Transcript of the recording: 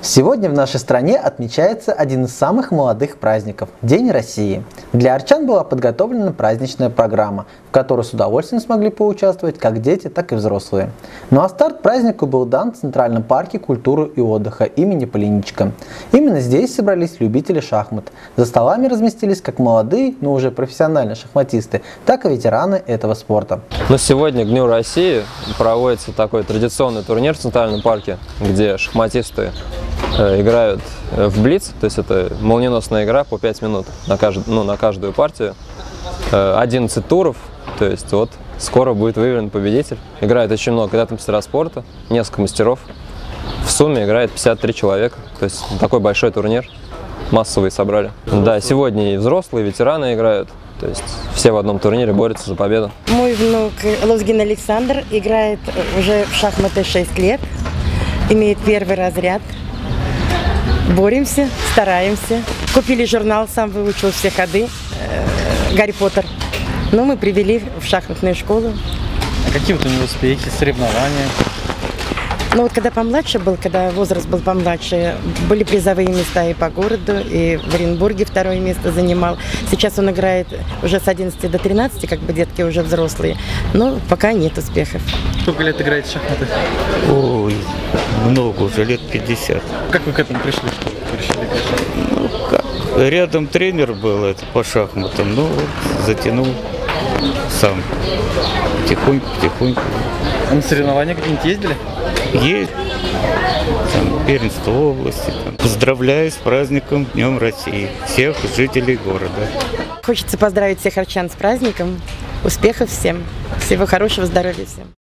Сегодня в нашей стране отмечается один из самых молодых праздников – День России. Для арчан была подготовлена праздничная программа, в которой с удовольствием смогли поучаствовать как дети, так и взрослые. Ну а старт празднику был дан в Центральном парке культуры и отдыха имени Полиничка. Именно здесь собрались любители шахмат. За столами разместились как молодые, но уже профессиональные шахматисты, так и ветераны этого спорта. Но сегодня к Дню России проводится такой традиционный турнир в Центральном парке, где шахматисты играют в блиц, то есть это молниеносная игра по 5 минут на каждую партию, 11 туров, то есть вот скоро будет выявлен победитель. Играет очень много когда-то мастера спорта, несколько мастеров, в сумме играет 53 человека, то есть такой большой турнир, массовый собрали. Да, сегодня и взрослые, и ветераны играют, то есть все в одном турнире борются за победу. Мой внук Лузгин Александр играет уже в шахматы 6 лет, имеет первый разряд. Боремся, стараемся. Купили журнал, сам выучил все ходы, Гарри Поттер. Но мы привели в шахматную школу. А какие вот у него успехи, соревнования? Ну вот когда помладше был, когда возраст был помладше, были призовые места и по городу, и в Оренбурге второе место занимал. Сейчас он играет уже с 11 до 13, как бы детки уже взрослые, но пока нет успехов. Сколько лет играете в шахматы? Ой, много, уже лет 50. Как вы к этому пришли? Ну как, рядом тренер был это по шахматам, ну вот затянул сам, потихоньку. А на соревнования какие-нибудь ездили? Есть там, первенство области. Там. Поздравляю с праздником Днем России всех жителей города. Хочется поздравить всех арчан с праздником, успехов всем, всего хорошего, здоровья всем.